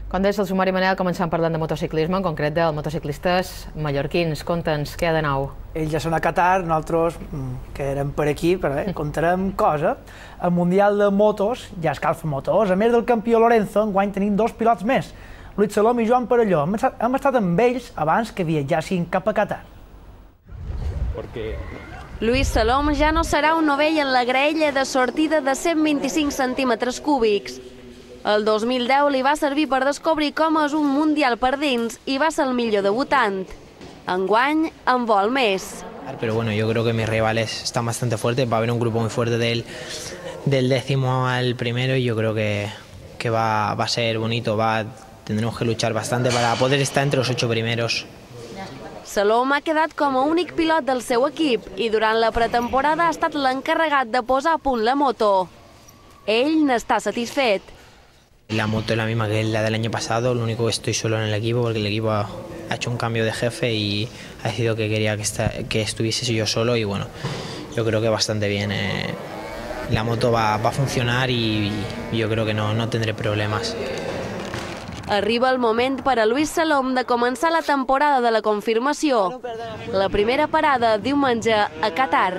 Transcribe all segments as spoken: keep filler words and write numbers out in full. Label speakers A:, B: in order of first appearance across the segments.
A: Com deies, el sumari, Manel, començant parlant de motociclisme, en concret dels motociclistes mallorquins. Conta'ns, què hi ha de nou?
B: Ells ja són a Qatar, nosaltres, que érem per aquí, però eh, contarem cosa. El Mundial de Motos ja escalfa motors. A més del campió Lorenzo, enguany tenim dos pilots més, Luis Salom i Joan Perelló. Hem estat, hem estat amb ells abans que viatjassin cap a Qatar.
C: Perquè...
D: Luis Salom ja no serà un novell en la graella de sortida de cent vint-i-cinc centímetres cúbics. El dos mil deu li va servir per descobrir com és un mundial per dins i va ser el millor debutant. Enguany en vol més.
E: Pero bueno, yo creo que mis rivales están bastante fuertes, va a haber un grupo muy fuerte del, del décimo al primero y yo creo que, que va, va a ser bonito, va, tendremos que luchar bastante para poder estar entre los ocho primeros.
D: Salom ha quedat com a únic pilot del seu equip i durant la pretemporada ha estat l'encarregat de posar a punt la moto. Ell n'està satisfet.
E: La moto es la misma que la del año pasado, lo único que estoy solo en el equipo porque el equipo ha hecho un cambio de jefe y ha decidido que quería que, esta, que estuviese yo solo y bueno, yo creo que bastante bien. Eh, la moto va, va a funcionar y, y yo creo que no, no tendré problemas.
D: Arriba el moment per a Luis Salom de començar la temporada de la confirmació. La primera parada diumenge a Qatar.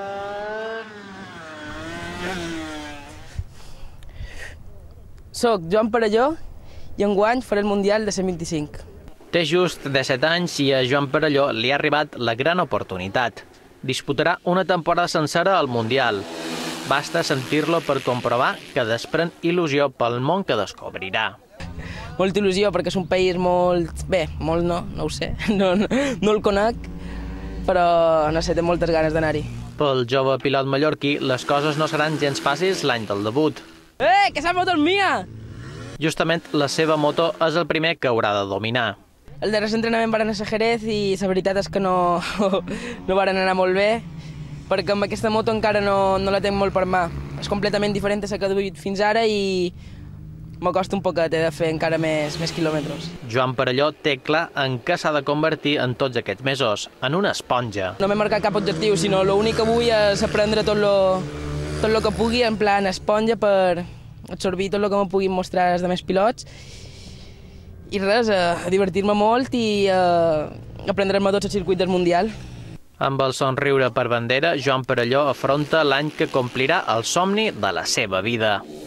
F: Soc Joan Perelló i enguany faré el Mundial de cent vint-i-cinc.
C: Té just disset anys i a Joan Perelló li ha arribat la gran oportunitat. Disputarà una temporada sencera al Mundial. Basta sentir-lo per comprovar que desprèn il·lusió pel món que descobrirà.
F: Molta il·lusió perquè és un país molt... bé, molt no, no ho sé, no, no, no el conec, però no sé, té moltes ganes d'anar-hi.
C: Pel jove pilot mallorquí, les coses no seran gens fàcils l'any del debut.
F: Eh, que esa moto és mia!
C: Justament la seva moto és el primer que haurà de dominar.
F: El darrer entrenament van anar a Jerez i la veritat és que no, no van anar molt bé, perquè amb aquesta moto encara no, no la tinc molt per mà. És completament diferent a la que he duit fins ara i m'acosta un poquet, he de fer encara més, més quilòmetres.
C: Joan Perelló té clar en què s'ha de convertir en tots aquests mesos, en una esponja.
F: No m'he marcat cap objectiu, sinó l'únic que vull és aprendre tot lo, tot lo que pugui, en plan esponja, per absorbir tot el que me puguin mostrar els altres pilots. I res, a divertir-me molt i a aprendre-me tots els circuits del Mundial.
C: Amb el somriure per bandera, Joan Perelló afronta l'any que complirà el somni de la seva vida.